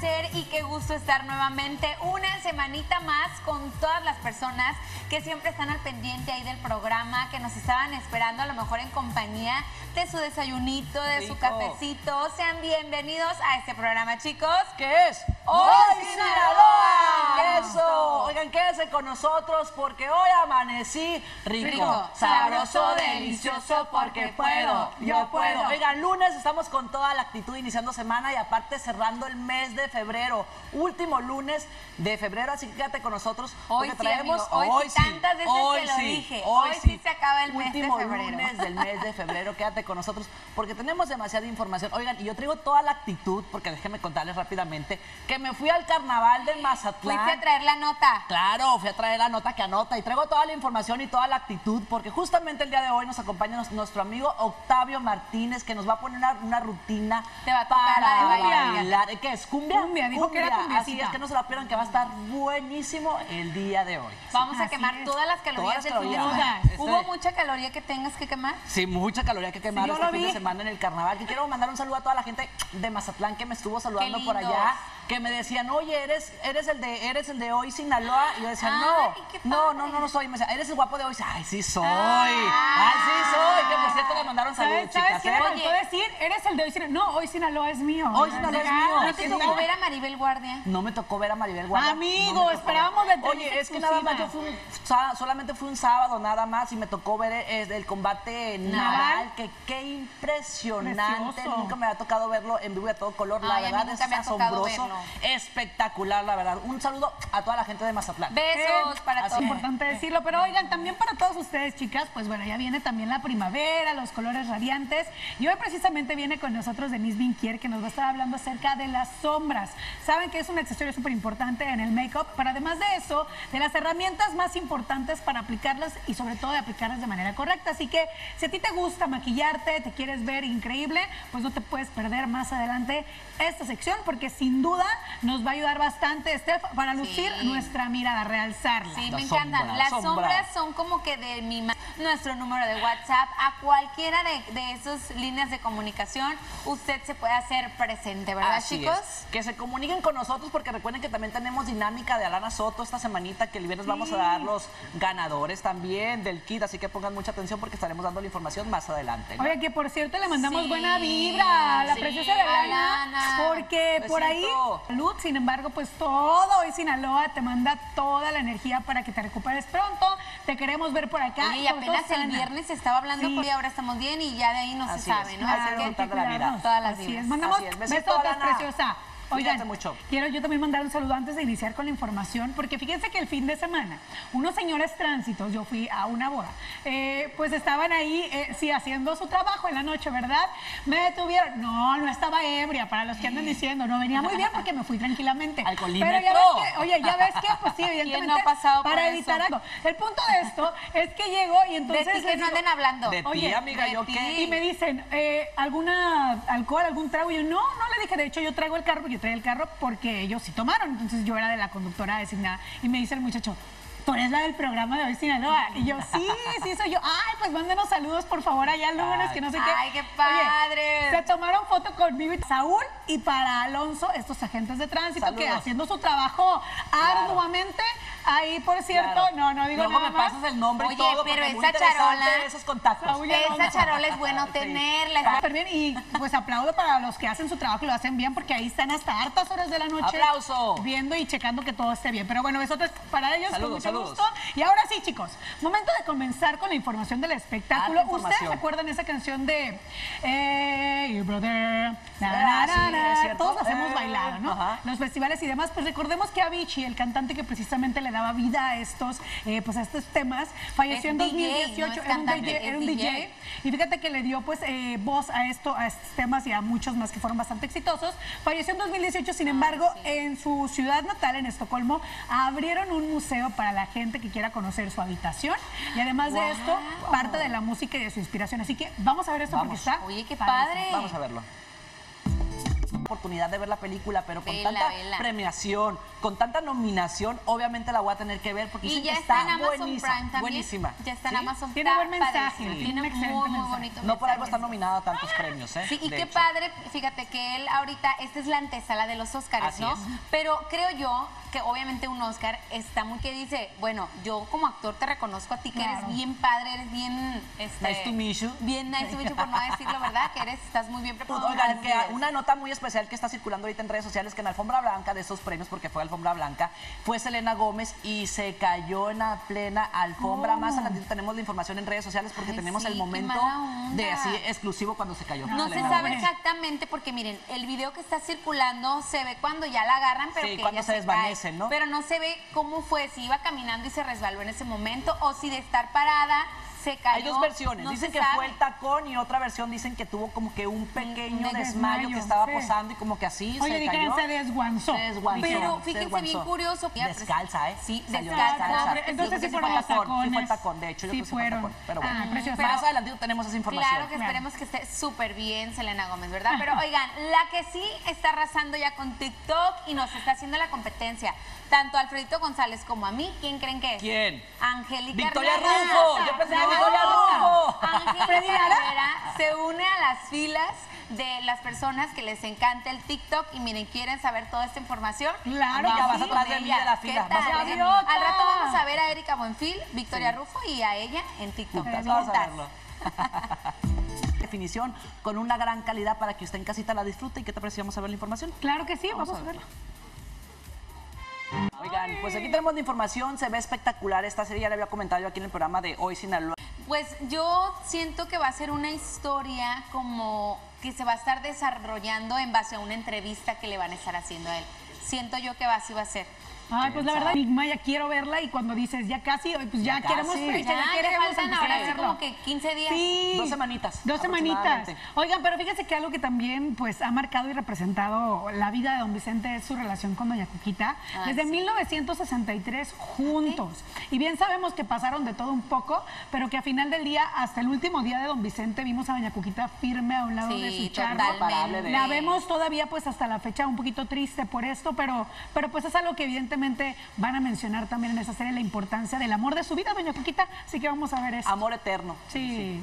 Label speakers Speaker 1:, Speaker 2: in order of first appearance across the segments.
Speaker 1: placer y qué gusto estar nuevamente una semanita más con todas las personas que siempre están al pendiente ahí del programa, que nos estaban esperando a lo mejor en compañía de su desayunito, de su cafecito. Sean bienvenidos a este programa, chicos.
Speaker 2: ¿Qué es?
Speaker 1: ¡Hoy Sinaloa!
Speaker 2: ¡Eso! Oigan, quédense con nosotros porque hoy amanecí rico, sabroso, delicioso, porque puedo, yo puedo. Oigan, lunes estamos con toda la actitud iniciando semana y aparte cerrando el mes de febrero. Último lunes de febrero, así que quédate con nosotros porque
Speaker 1: Hoy
Speaker 2: traemos...
Speaker 1: Sí, hoy sí, tantas veces que lo dije. Hoy sí se acaba el mes de febrero.
Speaker 2: Último lunes del mes de febrero, quédate con nosotros porque tenemos demasiada información. Oigan, y yo traigo toda la actitud, porque déjenme contarles rápidamente, que me fui al carnaval de Mazatlán.
Speaker 1: ¿Fuiste a traer la nota?
Speaker 2: Claro, fui a traer la nota que anota y traigo toda la información y toda la actitud, porque justamente el día de hoy nos acompaña nuestro amigo Octavio Martínez, que nos va a poner una rutina
Speaker 1: Te va a tocar
Speaker 2: para
Speaker 1: la de
Speaker 2: bailar. ¿Qué es? ¿Cumbia?
Speaker 3: Cumbia, dijo que era cumbiacita.
Speaker 2: Así es, que no se la pierdan, que va a estar buenísimo el día de hoy.
Speaker 1: Vamos a quemar todas las calorías del fin de semana. ¿Hubo mucha caloría que tengas que quemar?
Speaker 2: Sí, mucha caloría que quemar este fin de semana en el carnaval. Que quiero mandar un saludo a toda la gente de Mazatlán que me estuvo saludando por allá, que me decían, oye, eres el de hoy Sinaloa. Y yo decía, no soy. Y me decía, eres el guapo de hoy. Ay, sí soy. Ay, sí soy. Que por cierto le mandaron saludos, chicas.
Speaker 3: ¿Sabes qué me faltó decir? Eres el de hoy Sinaloa. No, hoy Sinaloa es mío.
Speaker 2: Hoy Sinaloa es mío.
Speaker 1: ¿No te tocó ver a Maribel Guardia?
Speaker 2: No me tocó ver a Maribel Guardia.
Speaker 3: Amigo, esperábamos de
Speaker 2: Oye, es que nada más yo solamente fui un sábado nada más y me tocó ver el combate naval, que qué impresionante.
Speaker 3: Precioso.
Speaker 2: Nunca me había tocado verlo en vivo y a todo color. La verdad es asombroso, espectacular, la verdad. Un saludo a toda la gente de Mazatlán.
Speaker 1: Besos para todos.
Speaker 3: Es importante decirlo, pero oigan, también para todos ustedes, chicas, pues bueno, ya viene también la primavera, los colores radiantes. Y hoy precisamente viene con nosotros Denise Vinquier, que nos va a estar hablando acerca de las sombras. Saben que es un accesorio súper importante en el make-up, pero además de eso, de las herramientas más importantes para aplicarlas y sobre todo de aplicarlas de manera correcta. Así que si a ti te gusta maquillarte, te quieres ver increíble, pues no te puedes perder más adelante esta sección, porque sin duda nos va a ayudar bastante, Steph, para lucir nuestra mirada, realzarla.
Speaker 1: Sí, me encantan. Las sombras son como que de nuestro número de WhatsApp, a cualquiera de esas líneas de comunicación, usted se puede hacer presente, ¿verdad,
Speaker 2: Así
Speaker 1: chicos?
Speaker 2: Es. Que se comuniquen con nosotros, porque recuerden que también tenemos dinámica de Alana Soto esta semanita, que el viernes vamos a dar los ganadores también del kit, así que pongan mucha atención porque estaremos dando la información más adelante, ¿no?
Speaker 3: Oye, que por cierto le mandamos buena vibra a la preciosa de Alana, porque
Speaker 2: Besito.
Speaker 3: por ahí, salud, sin embargo, pues todo hoy Sinaloa te manda toda la energía para que te recuperes pronto. Te queremos ver por acá.
Speaker 1: Oye, y apenas el viernes se estaba hablando y ahora estamos bien y ya de ahí no se sabe, ¿no?
Speaker 2: Así que
Speaker 1: todas las vidas.
Speaker 3: Mandamos
Speaker 2: Besito,
Speaker 3: besotas, preciosa. Oigan,
Speaker 2: mucho.
Speaker 3: Quiero yo también mandar un saludo antes de iniciar con la información, porque fíjense que el fin de semana, unos señores tránsitos, yo fui a una boda, pues estaban ahí, sí, haciendo su trabajo en la noche, ¿verdad? Me detuvieron. No estaba ebria, para los que andan diciendo, no venía muy bien porque me fui tranquilamente.
Speaker 2: Alcoholímetro.
Speaker 3: Pero ya ves que, oye, ya ves que, pues sí, evidentemente,
Speaker 1: no ha pasado
Speaker 3: para
Speaker 1: por
Speaker 3: evitar
Speaker 1: eso?
Speaker 3: algo. El punto de esto es que llego y entonces...
Speaker 1: De ti que no anden hablando.
Speaker 2: De ti,
Speaker 3: Oye,
Speaker 2: amiga, ¿yo qué?
Speaker 3: Y me dicen, ¿alguna alcohol, algún trago? Y yo, no le dije, de hecho yo traigo el carro, porque yo traía el carro porque ellos sí tomaron, entonces yo era de la conductora designada. Y me dice el muchacho, tú eres la del programa de hoy Sinaloa. Y yo, sí soy yo. Ay, pues mándenos saludos por favor allá el lunes, que no sé qué.
Speaker 1: Ay, qué padre.
Speaker 3: Oye, se tomaron foto conmigo y Saúl y para Alonso, estos agentes de tránsito que haciendo su trabajo arduamente. Ahí, por cierto, no digo
Speaker 2: Luego
Speaker 3: nada
Speaker 2: me
Speaker 3: más.
Speaker 2: pasas el nombre
Speaker 1: Oye,
Speaker 2: y todo,
Speaker 1: pero
Speaker 2: porque muy
Speaker 1: esa charola,
Speaker 2: interesante esos contactos.
Speaker 1: Esa charola es bueno tenerla.
Speaker 3: Súper bien, y pues aplaudo para los que hacen su trabajo y lo hacen bien, porque ahí están hasta hartas horas de la noche.
Speaker 2: ¡Aplauso!
Speaker 3: Viendo y checando que todo esté bien. Pero bueno, besotes para ellos,
Speaker 2: Saludos,
Speaker 3: con mucho gusto. Y ahora sí, chicos, momento de comenzar con la información del espectáculo. ¿Ustedes recuerdan esa canción de Hey, brother? Todos las hemos bailado, ¿no? Los festivales y demás. Pues recordemos que Avicii, el cantante que precisamente le daba vida a estos temas, falleció en 2018. Era un DJ. Y fíjate que le dio pues voz a estos temas y a muchos más que fueron bastante exitosos. Falleció en 2018, sin embargo, en su ciudad natal, en Estocolmo, abrieron un museo para la gente que quiera conocer su habitación. Y además de esto, parte de la música y de su inspiración. Así que vamos a ver esto porque está...
Speaker 1: Oye, qué padre.
Speaker 2: Vamos a verlo. oportunidad de ver la película, pero con tanta premiación, con tanta nominación, obviamente la voy a tener que ver porque dicen que está buenísima. Buenísima.
Speaker 1: Ya está en Amazon Prime.
Speaker 3: Tiene buen mensaje.
Speaker 1: Tiene muy bonito
Speaker 2: No por algo está nominada a tantos premios, ¿eh?
Speaker 1: Sí, y qué padre, fíjate que él ahorita, esta es la antesala de los Óscares, ¿no? Pero creo yo que obviamente un Óscar está muy que dice, bueno, yo como actor te reconozco a ti que eres bien padre, eres bien...
Speaker 2: nice to meet you.
Speaker 1: Bien nice to meet you, por no decirlo, ¿verdad? Que estás muy bien preparado.
Speaker 2: Oigan, que una nota muy especial que está circulando ahorita en redes sociales, que en la alfombra blanca de esos premios, porque fue alfombra blanca, fue Selena Gómez y se cayó en la plena alfombra. Más adelante tenemos la información en redes sociales porque tenemos el momento de así exclusivo cuando se cayó.
Speaker 1: No se sabe exactamente porque miren, el video que está circulando se ve cuando ya la agarran, pero que
Speaker 2: cuando se desvanece, ¿no?
Speaker 1: Pero no se ve cómo fue, si iba caminando y se resbaló en ese momento o si de estar parada se cayó.
Speaker 2: Hay dos versiones, dicen que fue el tacón y otra versión dicen que tuvo como que un pequeño desmayo que estaba posando y como que así se cayó.
Speaker 3: Se desguanzó.
Speaker 1: Pero fíjense bien curioso.
Speaker 2: Descalza, ¿eh?
Speaker 1: Sí, descalza.
Speaker 3: Entonces sí fueron los tacones.
Speaker 2: Sí fue el tacón, de hecho yo creo que fue el tacón. Pero bueno, más adelante tenemos esa información.
Speaker 1: Claro que esperemos que esté súper bien Selena Gómez, ¿verdad? Pero oigan, la que sí está arrasando ya con TikTok y nos está haciendo la competencia, tanto a Alfredito González como a mí, ¿quién creen que es?
Speaker 2: ¿Quién?
Speaker 1: Angélica
Speaker 2: Victoria Rufo. Yo pensé que Victoria Rufo.
Speaker 1: Angélica Rivera se une a las filas de las personas que les encanta el TikTok y miren, ¿quieren saber toda esta información?
Speaker 3: Claro,
Speaker 2: ya vas atrás de mí de la fila.
Speaker 1: Al rato vamos a ver a Erika Buenfil, Victoria Rufo y a ella en TikTok.
Speaker 2: Vamos a verlo. Definición con una gran calidad para que usted en casita la disfrute. ¿Y qué te parece? ¿Vamos a ver la información?
Speaker 3: Claro que sí, vamos a verla.
Speaker 2: Oigan, pues aquí tenemos la información, se ve espectacular esta serie, ya le había comentado yo aquí en el programa de Hoy Sinaloa.
Speaker 1: Pues yo siento que va a ser una historia como que se va a estar desarrollando en base a una entrevista que le van a estar haciendo a él. Siento yo que así va a ser.
Speaker 3: Ay, pues la verdad, Enigma, ya quiero verla y cuando dices ya casi, pues ya queremos fecha, ya queremos
Speaker 1: faltan ahora sí como que 15 días.
Speaker 3: Sí.
Speaker 2: 2 semanitas.
Speaker 3: 2 semanitas. Oigan, pero fíjense que algo que también pues ha marcado y representado la vida de don Vicente es su relación con doña Cuquita. Desde 1963 juntos. Y bien sabemos que pasaron de todo un poco, pero que a final del día, hasta el último día de don Vicente, vimos a doña Cuquita firme a un lado de su charro. La vemos todavía pues hasta la fecha un poquito triste por esto, pero pues es algo que evidentemente van a mencionar también en esa serie, la importancia del amor de su vida, doña Cuquita, así que vamos a ver eso.
Speaker 2: Amor eterno.
Speaker 3: Sí.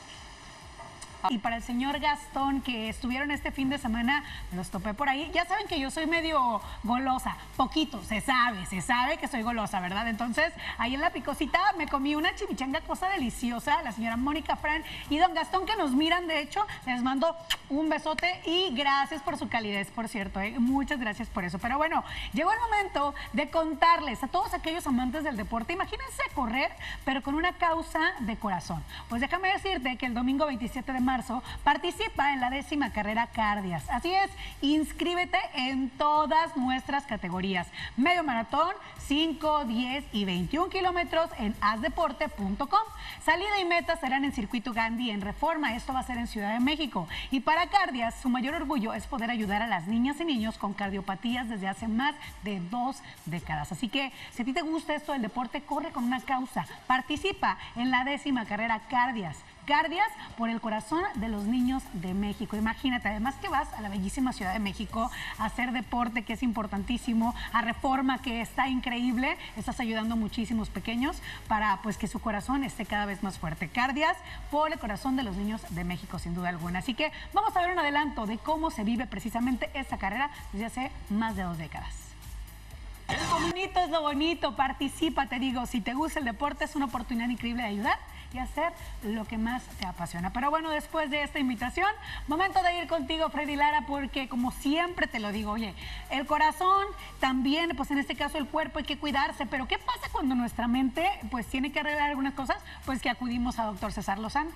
Speaker 3: Y para el señor Gastón, que estuvieron este fin de semana, me los topé por ahí. Ya saben que yo soy medio golosa, poquito, se sabe que soy golosa, ¿verdad? Entonces, ahí en la Picosita me comí una chimichanga, cosa deliciosa, la señora Mónica Fran y don Gastón, que nos miran, de hecho, les mando un besote y gracias por su calidez, por cierto, muchas gracias por eso. Pero bueno, llegó el momento de contarles a todos aquellos amantes del deporte, imagínense correr, pero con una causa de corazón. Pues déjame decirte que el domingo 27 de marzo participa en la 10ª carrera Cardias. Así es, inscríbete en todas nuestras categorías. Medio maratón, 5, 10 y 21 kilómetros en asdeporte.com. Salida y meta serán en Circuito Gandhi en Reforma. Esto va a ser en Ciudad de México. Y para Cardias, su mayor orgullo es poder ayudar a las niñas y niños con cardiopatías desde hace más de 2 décadas. Así que, si a ti te gusta esto del deporte, corre con una causa. Participa en la 10ª carrera Cardias. Cardias por el corazón de los niños de México. Imagínate, además que vas a la bellísima Ciudad de México a hacer deporte, que es importantísimo, a Reforma, que está increíble, estás ayudando a muchísimos pequeños para pues que su corazón esté cada vez más fuerte. Cardias por el corazón de los niños de México, sin duda alguna. Así que vamos a ver un adelanto de cómo se vive precisamente esta carrera desde hace más de 2 décadas. Lo bonito es lo bonito, participa, te digo, si te gusta el deporte es una oportunidad increíble de ayudar y hacer lo que más te apasiona. Pero bueno, después de esta invitación, momento de ir contigo, Freddy Lara, porque como siempre te lo digo, oye, el corazón también, pues en este caso el cuerpo hay que cuidarse, pero ¿qué pasa cuando nuestra mente pues tiene que arreglar algunas cosas? Pues que acudimos a doctor César Lozano.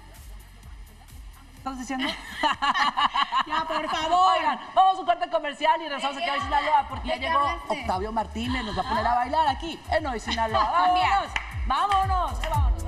Speaker 3: ¿Estás diciendo? Ya, por favor.
Speaker 2: Oigan, vamos a un corte comercial y regresamos aquí a Hoy Sinaloa porque ya llegó Octavio Martínez, nos va a poner a bailar aquí en Hoy Sinaloa. ¡Vámonos! ¡Vámonos! ¡Vámonos!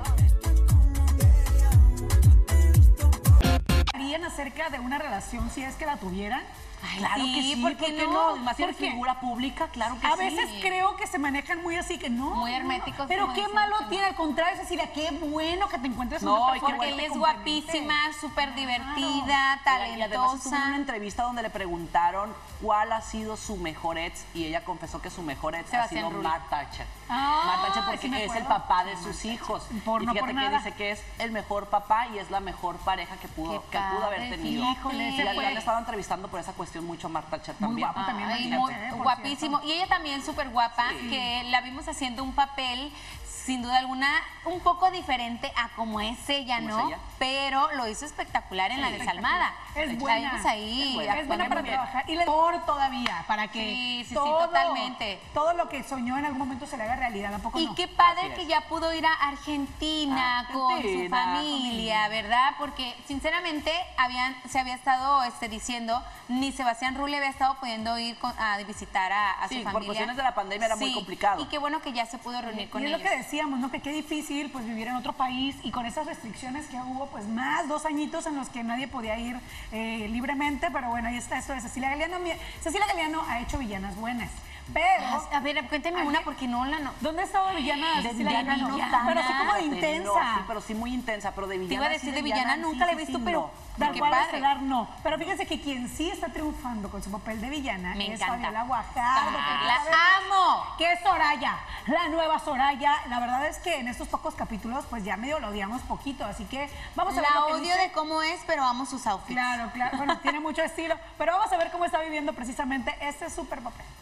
Speaker 3: ¿Harían acerca de una relación si es que la tuvieran?
Speaker 1: Ay,
Speaker 2: claro
Speaker 1: sí,
Speaker 2: que sí,
Speaker 1: ¿por qué no?
Speaker 2: Más si eres figura pública, claro que sí.
Speaker 3: A veces creo que se manejan muy así, que no.
Speaker 1: Muy herméticos.
Speaker 3: Pero qué malo tiene, al contrario, Cecilia, qué bueno que te encuentres
Speaker 2: No,
Speaker 3: una
Speaker 2: y
Speaker 3: persona
Speaker 1: Porque
Speaker 3: que
Speaker 1: él
Speaker 3: te
Speaker 1: es
Speaker 3: complemente.
Speaker 1: guapísima, súper divertida,
Speaker 2: Y además estuvo en
Speaker 1: talentosa.
Speaker 2: una entrevista donde le preguntaron cuál ha sido su mejor ex y ella confesó que su mejor ex ha
Speaker 1: Sebastián
Speaker 2: sido
Speaker 1: Rulli.
Speaker 2: Mark Thatcher.
Speaker 3: Ah,
Speaker 2: Mark Thatcher
Speaker 3: sí
Speaker 2: porque
Speaker 3: me
Speaker 2: es el
Speaker 3: acuerdo.
Speaker 2: papá de sus hijos.
Speaker 3: No
Speaker 2: Y
Speaker 3: por
Speaker 2: fíjate que
Speaker 3: nada.
Speaker 2: dice que es el mejor papá y es la mejor pareja que pudo haber
Speaker 1: padre,
Speaker 2: tenido.
Speaker 3: híjole,
Speaker 2: y
Speaker 3: se
Speaker 2: ya
Speaker 3: fue.
Speaker 2: le estaba entrevistando por esa cuestión mucho Mark Thatcher
Speaker 3: Muy
Speaker 2: también.
Speaker 3: guapo también.
Speaker 1: Ay,
Speaker 3: imagínate,
Speaker 1: muy
Speaker 3: por
Speaker 1: guapísimo.
Speaker 3: cierto.
Speaker 1: Y ella también súper guapa,
Speaker 2: Sí.
Speaker 1: que la vimos haciendo un papel, sin duda alguna, un poco diferente a como es ella,
Speaker 2: ¿Cómo
Speaker 1: ¿no?
Speaker 2: es ella?
Speaker 1: Pero lo hizo espectacular en la desalmada.
Speaker 3: Es
Speaker 1: La
Speaker 3: buena.
Speaker 1: vimos ahí.
Speaker 2: Es buena.
Speaker 3: Es buena
Speaker 1: actuando
Speaker 3: para
Speaker 1: muy bien.
Speaker 3: trabajar. Y le mejor todavía, para que
Speaker 1: Sí, totalmente.
Speaker 3: todo lo que soñó en algún momento se le haga realidad. ¿A poco
Speaker 1: Y
Speaker 3: no?
Speaker 1: qué padre
Speaker 2: Así
Speaker 1: que
Speaker 2: es.
Speaker 1: ya pudo ir a Argentina con su
Speaker 2: Argentina.
Speaker 1: familia, ¿verdad? Porque sinceramente se había estado diciendo, ni Sebastián Rulli había estado pudiendo ir a visitar a su
Speaker 2: Sí,
Speaker 1: familia.
Speaker 2: por cuestiones de la pandemia era muy complicado.
Speaker 1: Y qué bueno que ya se pudo reunir con
Speaker 3: y es
Speaker 1: ellos.
Speaker 3: lo que decíamos, ¿no? Que qué difícil pues vivir en otro país y con esas restricciones que hubo, pues más 2 añitos en los que nadie podía ir libremente, pero bueno, ahí está esto de Cecilia Galeano. Cecilia Galeano ha hecho villanas buenas, pero...
Speaker 1: A ver, cuénteme una porque no la... No.
Speaker 3: ¿Dónde ha estado villana
Speaker 2: De
Speaker 3: Cecilia
Speaker 2: villana
Speaker 3: Galeano?
Speaker 2: no tan,
Speaker 3: Pero así como de
Speaker 2: fíjate,
Speaker 3: intensa.
Speaker 2: no, sí, pero sí muy intensa, pero de villana
Speaker 1: Te iba a
Speaker 2: sí,
Speaker 1: decir de villana, nunca la he visto, pero...
Speaker 3: Tal
Speaker 1: qué
Speaker 3: cual
Speaker 1: padre.
Speaker 3: estelar no. Pero fíjense que quien sí está triunfando con su papel de villana
Speaker 1: Me
Speaker 3: es
Speaker 1: encanta.
Speaker 3: Fabiola Guajardo.
Speaker 1: Ah, la amo.
Speaker 3: Que es Soraya, la nueva Soraya. La verdad es que en estos pocos capítulos pues ya medio lo odiamos poquito, así que vamos a ver
Speaker 1: La
Speaker 3: lo que
Speaker 1: odio
Speaker 3: dice.
Speaker 1: de cómo es, pero amo sus outfits.
Speaker 3: Claro, claro. Bueno, tiene mucho estilo, pero vamos a ver cómo está viviendo precisamente este súper papel.